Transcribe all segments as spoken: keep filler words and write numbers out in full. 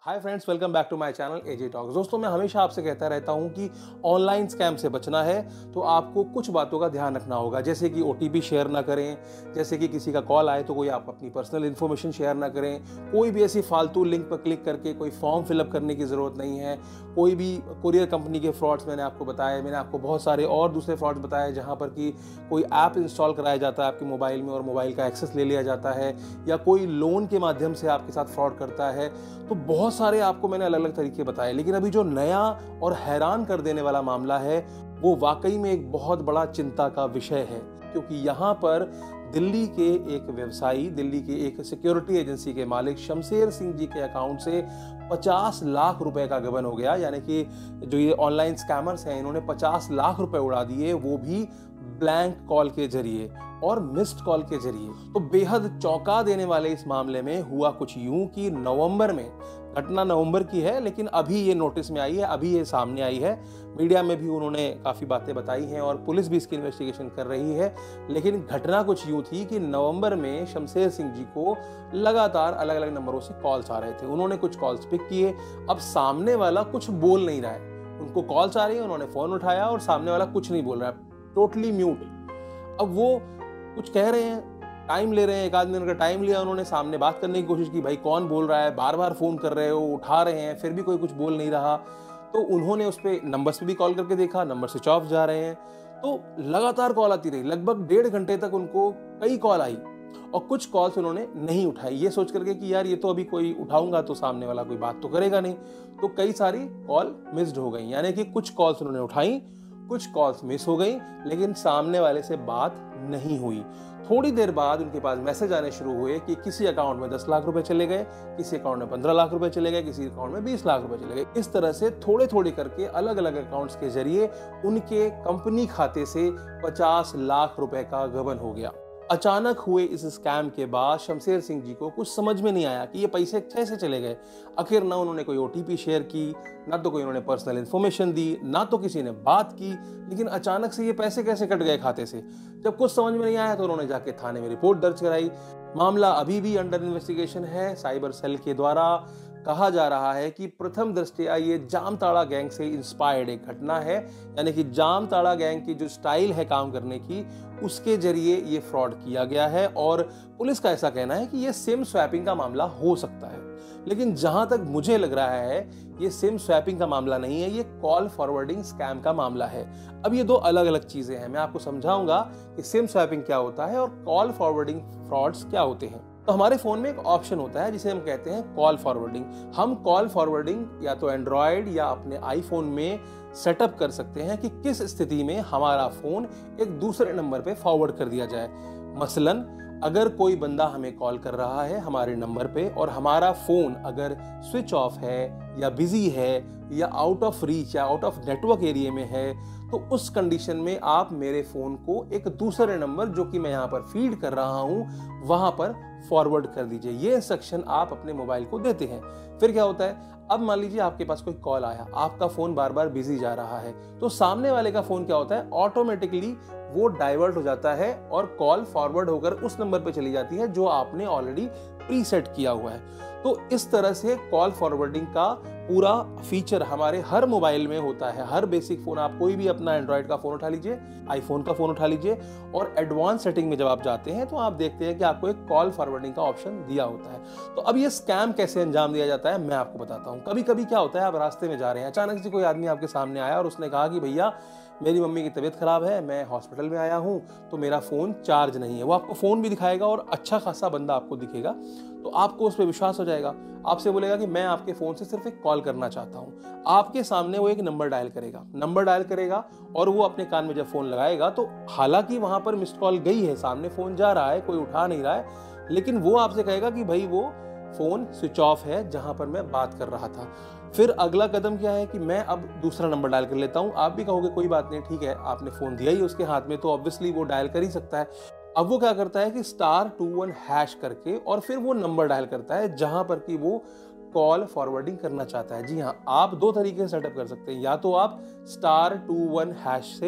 Hi friends, welcome back to my channel AJ talks. दोस्तों, मैं हमेशा आपसे कहता रहता हूं कि ऑनलाइन स्कैम से बचना है तो आपको कुछ बातों का ध्यान रखना होगा, जैसे कि ओटीपी शेयर ना करें, जैसे कि किसी का कॉल आए तो कोई आप अपनी पर्सनल इन्फॉर्मेशन शेयर ना करें, कोई भी ऐसी फालतू लिंक पर क्लिक करके कोई फॉर्म फिलअप करने की ज़रूरत नहीं है, कोई भी कुरियर कंपनी के फ्रॉड्स मैंने आपको बताए, मैंने आपको बहुत सारे और दूसरे फ्रॉड्स बताए जहाँ पर कि कोई ऐप इंस्टॉल कराया जाता है आपके मोबाइल में और मोबाइल का एक्सेस ले लिया जाता है, या कोई लोन के माध्यम से आपके साथ फ्रॉड करता है। तो बहुत सारे आपको मैंने अलग अलग तरीके बताए, लेकिन अभी जो नया और हैरान कर देने वाला मामला है वो वाकई में एक बहुत बड़ा चिंता का विषय है, क्योंकि यहाँ पर दिल्ली के एक व्यवसायी, दिल्ली के एक सिक्योरिटी एजेंसी के मालिक शमशेर सिंह जी के अकाउंट से पचास लाख रुपए का गबन हो गया। यानी कि जो ये ऑनलाइन स्कैमर्स हैं, इन्होंने पचास लाख रुपए उड़ा दिए, वो भी ब्लैंक कॉल के जरिए और मिस्ड कॉल के जरिए। तो बेहद चौंका देने वाले इस मामले में हुआ कुछ यूं कि नवंबर में, घटना नवंबर की है लेकिन अभी ये नोटिस में आई है, अभी ये सामने आई है, मीडिया में भी उन्होंने काफ़ी बातें बताई हैं और पुलिस भी इसकी इन्वेस्टिगेशन कर रही है। लेकिन घटना कुछ यूं थी कि नवंबर में शमशेर सिंह जी को लगातार अलग अलग नंबरों से कॉल्स आ रहे थे। उन्होंने कुछ कॉल्स पिक किए, अब सामने वाला कुछ बोल नहीं रहा है, उनको कॉल्स आ रही है, उन्होंने फ़ोन उठाया और सामने वाला कुछ नहीं बोल रहा है, टोटली म्यूट। अब वो कुछ कह रहे हैं, टाइम ले रहे हैं, एक आध मिनट का टाइम लिया उन्होंने, सामने बात करने की कोशिश की, भाई कौन बोल रहा है, बार बार फोन कर रहे हो, उठा रहे हैं, फिर भी कोई कुछ बोल नहीं रहा। तो उन्होंने उस पर नंबर्स पे भी कॉल करके देखा, नंबर स्विच ऑफ जा रहे हैं। तो लगातार कॉल आती रही, लगभग डेढ़ घंटे तक उनको कई कॉल आई और कुछ कॉल्स उन्होंने नहीं उठाई, ये सोच करके कि यार ये तो अभी कोई उठाऊंगा तो सामने वाला कोई बात तो करेगा नहीं। तो कई सारी कॉल मिस्ड हो गई, यानी कि कुछ कॉल्स उन्होंने उठाई, कुछ कॉल्स मिस हो गई, लेकिन सामने वाले से बात नहीं हुई। थोड़ी देर बाद उनके पास मैसेज आने शुरू हुए कि किसी अकाउंट में दस लाख रुपए चले गए, किसी अकाउंट में पंद्रह लाख रुपए चले गए, किसी अकाउंट में बीस लाख रुपए चले गए। इस तरह से थोड़े थोड़े करके अलग अलग अकाउंट्स के जरिए उनके कंपनी खाते से पचास लाख रुपए का गबन हो गया। अचानक हुए इस स्कैम के बाद शमशेर सिंह जी को कुछ समझ में नहीं आया कि ये पैसे कैसे चले गए। आखिर ना उन्होंने कोई ओटीपी शेयर की, ना तो कोई उन्होंने पर्सनल इन्फॉर्मेशन दी, ना तो किसी ने बात की, लेकिन अचानक से ये पैसे कैसे कट गए खाते से। जब कुछ समझ में नहीं आया तो उन्होंने जाके थाने में रिपोर्ट दर्ज कराई। मामला अभी भी अंडर इन्वेस्टिगेशन है साइबर सेल के द्वारा। कहा जा रहा है कि प्रथम दृष्टया ये जामताड़ा गैंग से इंस्पायर्ड एक घटना है, यानी कि जामताड़ा गैंग की जो स्टाइल है काम करने की, उसके जरिए ये फ्रॉड किया गया है। और पुलिस का ऐसा कहना है कि ये सिम स्वैपिंग का मामला हो सकता है, लेकिन जहां तक मुझे लग रहा है ये सिम स्वैपिंग का मामला नहीं है, ये कॉल फॉरवर्डिंग स्कैम का मामला है। अब ये दो अलग अलग चीजें हैं, मैं आपको समझाऊंगा कि सिम स्वैपिंग क्या होता है और कॉल फॉरवर्डिंग फ्रॉड्स क्या होते हैं। तो हमारे फोन में एक ऑप्शन होता है जिसे हम कहते हैं कॉल फॉरवर्डिंग। हम कॉल फॉरवर्डिंग या तो एंड्रॉयड या अपने आईफोन में सेटअप कर सकते हैं कि किस स्थिति में हमारा फोन एक दूसरे नंबर पे फॉरवर्ड कर दिया जाए। मसलन अगर कोई बंदा हमें कॉल कर रहा है हमारे नंबर पे और हमारा फोन अगर स्विच ऑफ है या बिजी है या आउट ऑफ रीच या आउट ऑफ नेटवर्क एरिया में है, तो उस कंडीशन में आप मेरे फोन को एक दूसरे नंबर जो कि मैं यहाँ पर फीड कर रहा हूँ वहां पर फॉरवर्ड कर दीजिए। ये इंस्ट्रक्शन आप अपने मोबाइल को देते हैं। फिर क्या होता है, अब मान लीजिए आपके पास कोई कॉल आया, आपका फोन बार बार बिजी जा रहा है, तो सामने वाले का फोन क्या होता है, ऑटोमेटिकली वो डाइवर्ट हो जाता है और कॉल फॉरवर्ड होकर उस नंबर पे चली जाती है जो आपने ऑलरेडी प्रीसेट किया हुआ है। तो इस तरह से कॉल फॉरवर्डिंग का पूरा फीचर हमारे हर मोबाइल में होता है। हर बेसिक फोन, आप कोई भी अपना एंड्रॉइड का फोन उठा लीजिए, आईफोन का फोन उठा लीजिए और एडवांस सेटिंग में जब आप जाते हैं तो आप देखते हैं कि आपको एक कॉल फॉरवर्डिंग का ऑप्शन दिया होता है। तो अब ये स्कैम कैसे अंजाम दिया जाता है मैं आपको बताता हूँ। कभी कभी क्या होता है, आप रास्ते में जा रहे हैं, अचानक से कोई आदमी आपके सामने आया और उसने कहा कि भैया मेरी मम्मी की तबीयत खराब है, मैं हॉस्पिटल में आया हूँ, तो मेरा फोन चार्ज नहीं है। वो आपको फोन भी दिखाएगा और अच्छा खासा बंदा आपको दिखेगा, तो आपको उस पर विश्वास हो जाएगा। आपसे बोलेगा कि मैं आपके फोन से सिर्फ एक कॉल करना चाहता हूँ। आपके सामने वो एक नंबर डायल करेगा, नंबर डायल करेगा और वो अपने कान में जब फोन लगाएगा तो हालांकि वहां पर मिस्ड कॉल गई है, सामने फोन जा रहा है, कोई उठा नहीं रहा है, लेकिन वो आपसे कहेगा कि भाई वो फोन स्विच ऑफ है जहां पर मैं बात कर रहा था। फिर अगला कदम क्या है कि मैं अब दूसरा नंबर डायल कर लेता हूं। आप भी कहोगे कोई बात नहीं, ठीक है, आपने फोन दिया ही उसके हाथ में तो ऑब्वियसली वो डायल कर ही सकता है। अब वो क्या करता है कि स्टार टू वन हैश करके और फिर वो नंबर डायल करता है जहां पर कि वो कॉल फॉरवर्डिंग करना चाहता है। जी हाँ, आप दो तरीके से सेटअप कर सकते हैं, या तो आप स्टार टू वन हैश से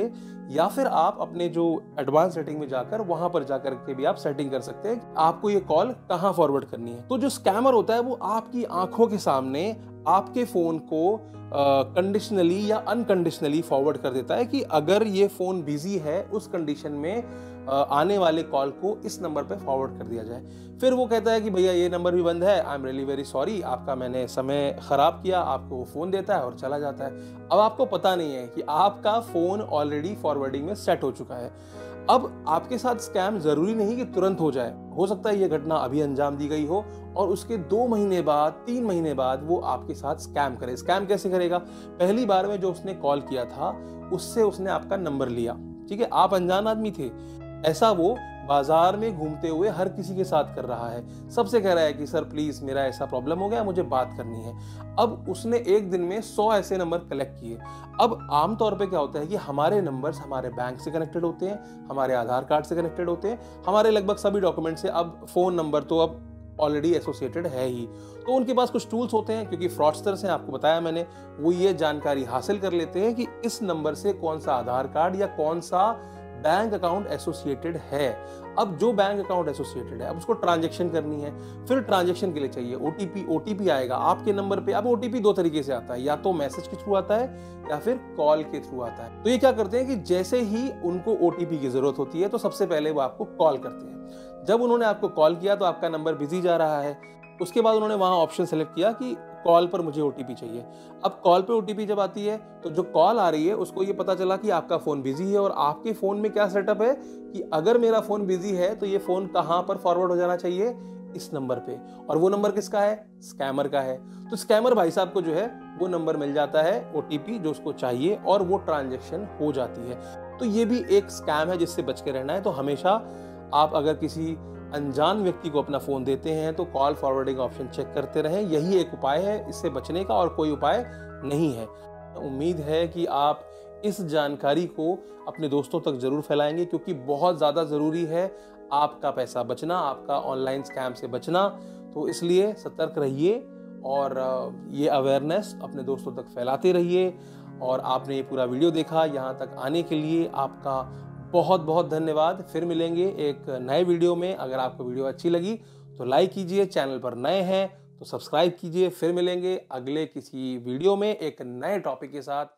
या फिर आप अपने जो एडवांस सेटिंग में जाकर वहां पर जाकर के भी आप सेटिंग कर सकते हैं आपको ये कॉल कहां फॉरवर्ड करनी है। तो जो स्कैमर होता है वो आपकी आंखों के सामने आपके फोन को कंडीशनली uh, या अनकंडीशनली फॉरवर्ड कर देता है कि अगर ये फोन बिजी है उस कंडीशन में uh, आने वाले कॉल को इस नंबर पे फॉरवर्ड कर दिया जाए। फिर वो कहता है कि भैया ये नंबर भी बंद है, I am really very sorry, आपका मैंने समय खराब किया, आपको वो फोन देता है और चला जाता है। अब आपको पता नहीं है कि आपका फोन ऑलरेडी फॉरवर्डिंग में सेट हो चुका है। अब आपके साथ स्कैम जरूरी नहीं कि तुरंत हो जाए, हो सकता है ये घटना अभी अंजाम दी गई हो और उसके दो महीने बाद तीन महीने बाद वो आपके साथ स्कैम करे। स्कैम कैसे करेगा? पहली बार में जो उसने कॉल किया था उससे उसने आपका नंबर लिया, ठीक है, आप अनजान आदमी थे, ऐसा वो बाजार में घूमते हुए हर किसी के साथ कर रहा है, सबसे कह रहा है कि सर प्लीज मेरा ऐसा प्रॉब्लम हो गया, मुझे बात करनी है। अब उसने एक दिन में सौ ऐसे नंबर कलेक्ट किए। अब आमतौर पे क्या होता है कि हमारे नंबर्स हमारे बैंक से कनेक्टेड होते हैं, हमारे आधार कार्ड से कनेक्टेड होते हैं, हमारे लगभग सभी डॉक्यूमेंट से। अब फोन नंबर तो अब ऑलरेडी एसोसिएटेड है ही, तो उनके पास कुछ टूल्स होते हैं, क्योंकि फ्रॉडस्टर्स हैं, आपको बताया मैंने, वो ये जानकारी हासिल कर लेते हैं कि इस नंबर से कौन सा आधार कार्ड या कौन सा बैंक अकाउंट एसोसिएटेड है। अब जो बैंक अकाउंट एसोसिएटेड है, अब उसको ट्रांजैक्शन करनी है, फिर ट्रांजैक्शन के लिए चाहिए ओटीपी। ओटीपी आएगा आपके नंबर पे। अब ओटीपी दो तरीके से आता है, या तो मैसेज के थ्रू आता है या फिर कॉल के थ्रू आता है। तो ये क्या करते हैं कि जैसे ही उनको ओटीपी की जरूरत होती है तो सबसे पहले वो आपको कॉल करते हैं। जब उन्होंने आपको कॉल किया तो आपका नंबर बिजी जा रहा है, उसके बाद उन्होंने वहां ऑप्शन सेलेक्ट किया कि कॉल पर मुझे ओटीपी चाहिए। अब कॉल पे ओटीपी जब आती है तो जो कॉल आ रही है उसको ये पता चला कि आपका फोन बिजी है, और आपके फोन में क्या सेटअप है कि अगर मेरा फोन बिजी है तो ये फोन कहां पर फॉरवर्ड हो जाना चाहिए, इस नंबर पे। और वो नंबर किसका है? स्कैमर का है। तो स्कैमर भाई साहब को जो है वो नंबर मिल जाता है, ओटीपी जो उसको चाहिए, और वो ट्रांजैक्शन हो जाती है। तो ये भी एक स्कैम है जिससे बच के रहना है। तो हमेशा आप अगर किसी अनजान व्यक्ति को अपना फोन देते हैं तो कॉल फॉरवर्डिंग ऑप्शन चेक करते रहें, यही एक उपाय है इससे बचने का, और कोई उपाय नहीं है। उम्मीद है कि आप इस जानकारी को अपने दोस्तों तक जरूर फैलाएंगे, क्योंकि बहुत ज्यादा जरूरी है आपका पैसा बचना, आपका ऑनलाइन स्कैम से बचना। तो इसलिए सतर्क रहिए और ये अवेयरनेस अपने दोस्तों तक फैलाते रहिए। और आपने ये पूरा वीडियो देखा, यहाँ तक आने के लिए आपका बहुत बहुत धन्यवाद। फिर मिलेंगे एक नए वीडियो में। अगर आपको वीडियो अच्छी लगी तो लाइक कीजिए, चैनल पर नए हैं तो सब्सक्राइब कीजिए। फिर मिलेंगे अगले किसी वीडियो में एक नए टॉपिक के साथ।